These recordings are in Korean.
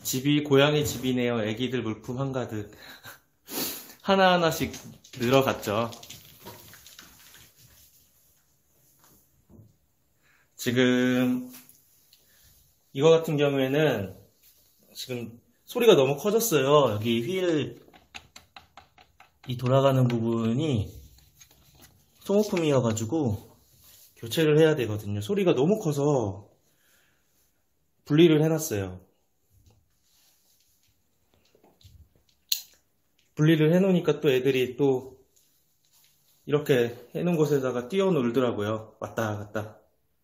집이 고양이 집이네요. 애기들 물품 한가득. 하나하나씩 늘어갔죠. 지금 이거 같은 경우에는 지금 소리가 너무 커졌어요. 여기 휠 이 돌아가는 부분이 소모품이어가지고 교체를 해야 되거든요. 소리가 너무 커서 분리를 해놨어요. 분리를 해놓으니까 또 애들이 또 이렇게 해놓은 곳에다가 뛰어놀더라고요. 왔다 갔다.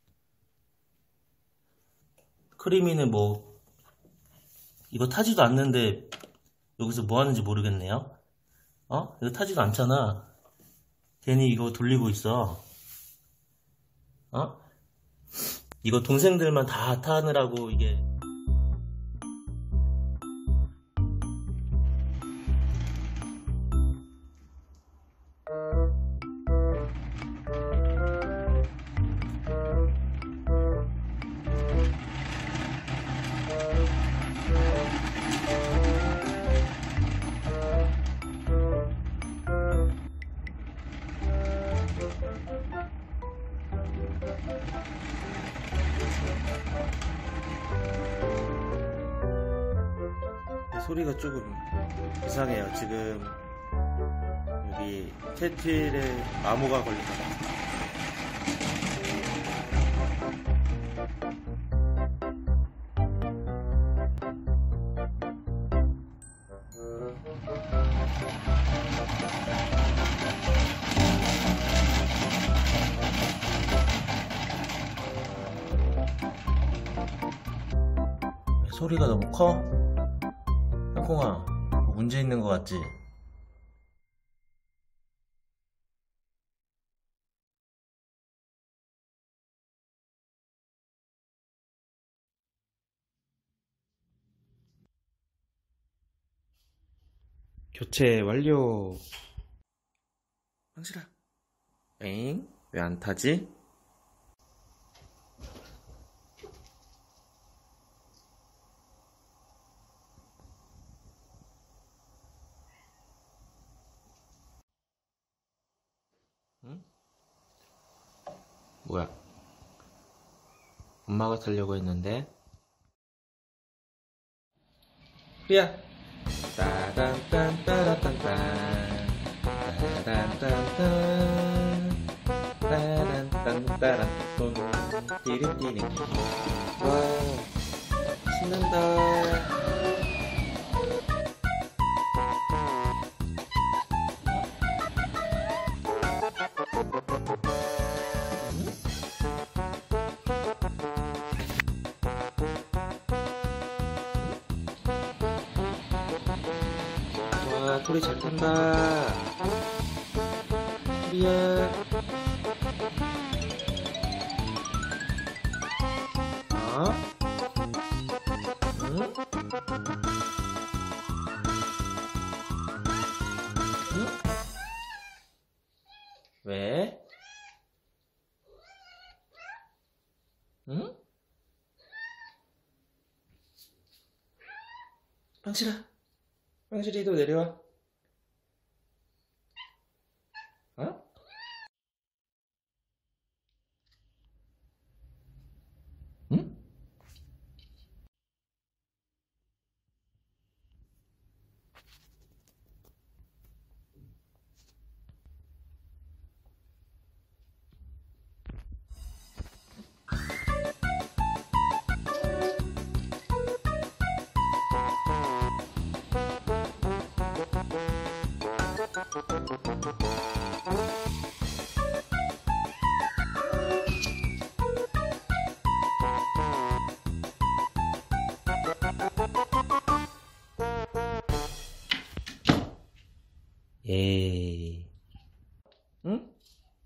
크리미는 뭐 이거 타지도 않는데 여기서 뭐 하는지 모르겠네요. 이거 타지도 않잖아. 괜히 이거 돌리고 있어. 이거 동생들만 다 타느라고 이게. 소리가 조금 이상해요. 지금 여기 캐틀에 암호가 걸린 것 같아요. 소리가 너무 커? 땅콩아, 뭐 문제 있는 것 같지? 교체 완료. 황실아, 엥? 왜 안 타지? 응? 뭐야? 엄마가 타려고 했는데? 프리야! 따단딴따라딴딴 따단딴딴 따단딴따란 돈 띠리띠리. 와, 신난다. 와, 토리 잘 탄다. 토리야. 응? 응? 왜? 응? 빵실아, 빵실이도 내려와. 어? 응? 에이. 응?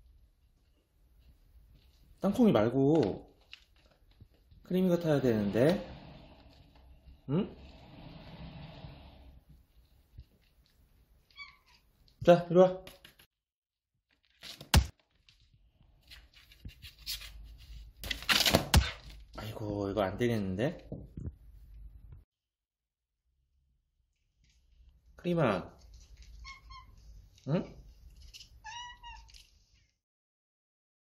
땅콩이 말고 크리미가 타야 되는데. 응? 자, 이리 와. 아이고, 이거 안 되겠는데? 크림아, 응?